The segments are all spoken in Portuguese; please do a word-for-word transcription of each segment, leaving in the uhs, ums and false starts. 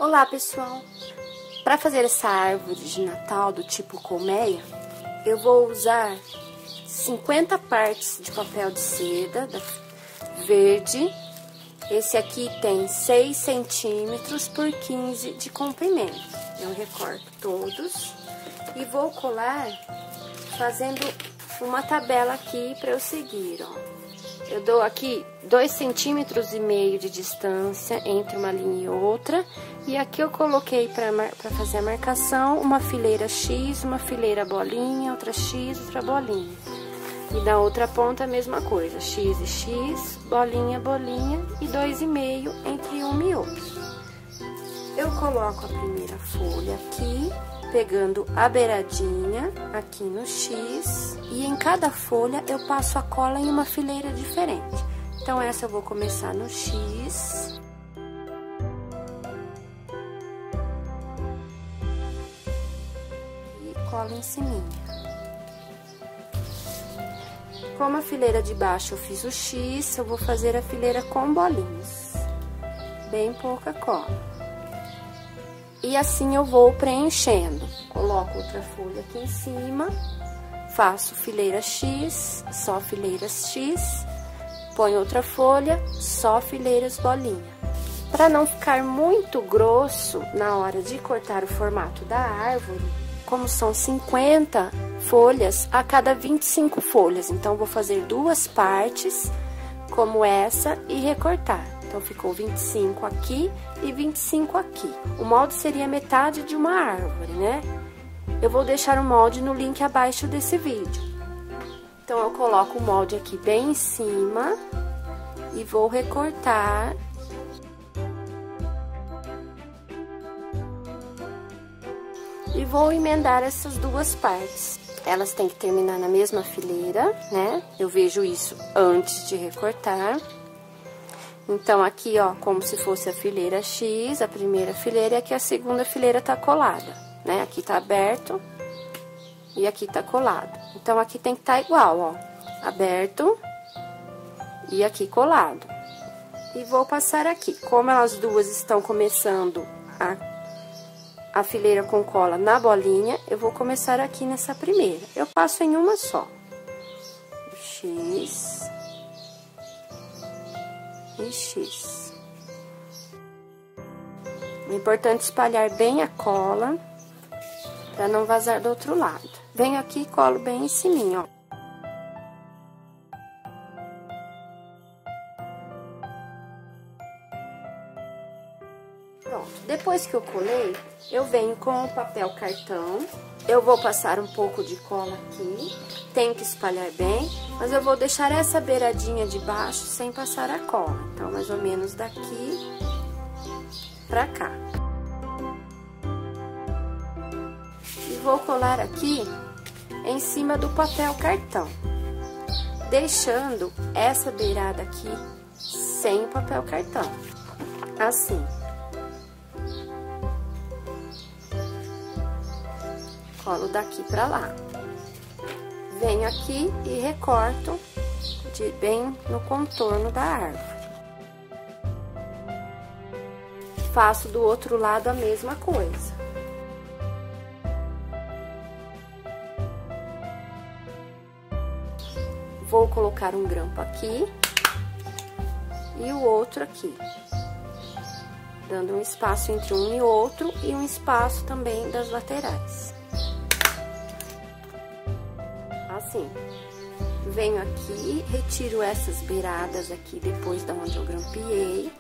Olá, pessoal! Para fazer essa árvore de Natal do tipo colmeia, eu vou usar cinquenta partes de papel de seda verde. Esse aqui tem seis centímetros por quinze de comprimento. Eu recorto todos e vou colar fazendo uma tabela aqui para eu seguir, ó. Eu dou aqui dois centímetros e meio de distância entre uma linha e outra. E aqui eu coloquei para fazer a marcação uma fileira X, uma fileira bolinha, outra X, outra bolinha. E da outra ponta a mesma coisa, X e X, bolinha, bolinha e dois e meio entre uma e outra. Eu coloco a primeira folha aqui, pegando a beiradinha aqui no X, e em cada folha eu passo a cola em uma fileira diferente. Então, essa eu vou começar no X. E cola em cima. Como a fileira de baixo eu fiz o X, eu vou fazer a fileira com bolinhas. Bem pouca cola. E assim eu vou preenchendo. Coloco outra folha aqui em cima, faço fileira X, só fileiras X, ponho outra folha, só fileiras bolinha. Para não ficar muito grosso na hora de cortar o formato da árvore, como são cinquenta folhas a cada vinte e cinco folhas, então vou fazer duas partes como essa e recortar. Então, ficou vinte e cinco aqui e vinte e cinco aqui. O molde seria metade de uma árvore, né? Eu vou deixar o molde no link abaixo desse vídeo. Então, eu coloco o molde aqui bem em cima e vou recortar. E vou emendar essas duas partes. Elas têm que terminar na mesma fileira, né? Eu vejo isso antes de recortar. Então, aqui, ó, como se fosse a fileira X, a primeira fileira, e aqui a segunda fileira tá colada, né? Aqui tá aberto e aqui tá colado. Então, aqui tem que tá igual, ó, aberto e aqui colado. E vou passar aqui. Como elas duas estão começando a, a fileira com cola na bolinha, eu vou começar aqui nessa primeira. Eu passo em uma só. X... e X. É importante espalhar bem a cola para não vazar do outro lado. Venho aqui e colo bem em cima, ó. Pronto. Depois que eu colei, eu venho com o papel cartão. Eu vou passar um pouco de cola aqui, tenho que espalhar bem, mas eu vou deixar essa beiradinha de baixo sem passar a cola. Então, mais ou menos daqui pra cá. E vou colar aqui em cima do papel cartão, deixando essa beirada aqui sem o papel cartão, assim. Colo daqui pra lá. Venho aqui e recorto de bem no contorno da árvore. Faço do outro lado a mesma coisa. Vou colocar um grampo aqui e o outro aqui, dando um espaço entre um e outro e um espaço também das laterais. Assim, venho aqui, retiro essas beiradas aqui depois da onde eu grampeei.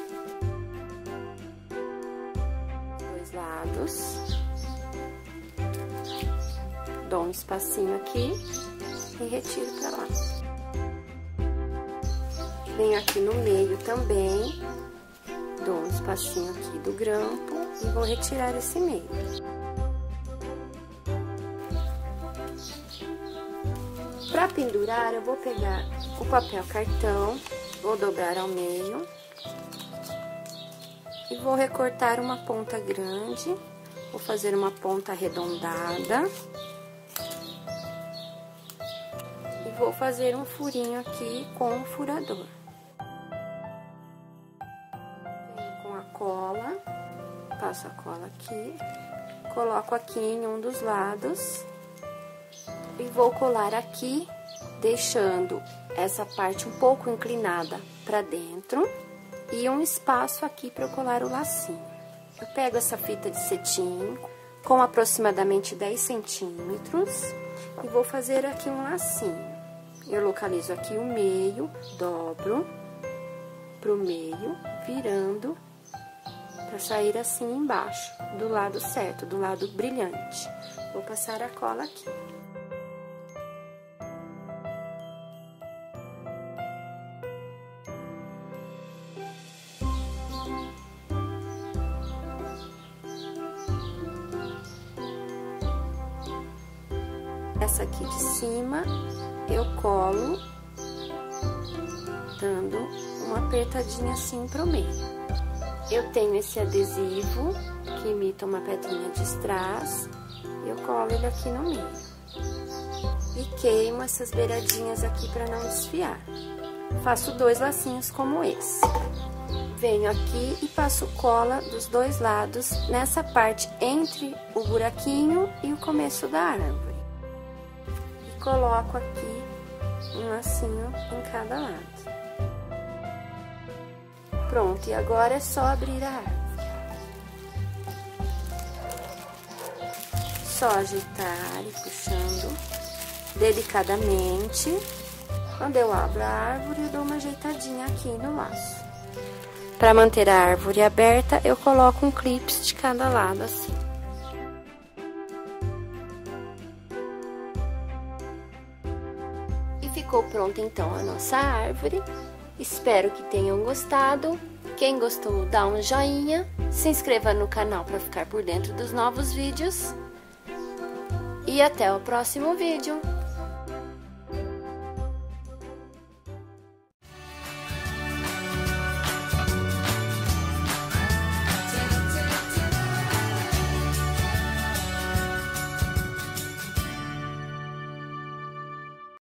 Dois lados. Dou um espacinho aqui e retiro pra lá. Venho aqui no meio também, dou um espacinho aqui do grampo e vou retirar esse meio. Para pendurar, eu vou pegar o papel cartão, vou dobrar ao meio e vou recortar uma ponta grande, vou fazer uma ponta arredondada e vou fazer um furinho aqui com o furador. Venho com a cola, passo a cola aqui, coloco aqui em um dos lados e vou colar aqui, deixando essa parte um pouco inclinada para dentro e um espaço aqui para eu colar o lacinho. Eu pego essa fita de cetim com aproximadamente dez centímetros e vou fazer aqui um lacinho. Eu localizo aqui o meio, dobro pro meio, virando para sair assim embaixo, do lado certo, do lado brilhante. Vou passar a cola aqui. Essa aqui de cima eu colo, dando uma apertadinha assim pro meio. Eu tenho esse adesivo que imita uma pedrinha de strass, eu colo ele aqui no meio. E queimo essas beiradinhas aqui para não desfiar. Faço dois lacinhos como esse. Venho aqui e passo cola dos dois lados nessa parte entre o buraquinho e o começo da árvore. Coloco aqui um lacinho em cada lado. Pronto, e agora é só abrir a árvore. Só ajeitar e puxando delicadamente. Quando eu abro a árvore, eu dou uma ajeitadinha aqui no laço. Para manter a árvore aberta, eu coloco um clips de cada lado assim. Ficou pronta então a nossa árvore, espero que tenham gostado. Quem gostou, dá um joinha, se inscreva no canal para ficar por dentro dos novos vídeos e até o próximo vídeo.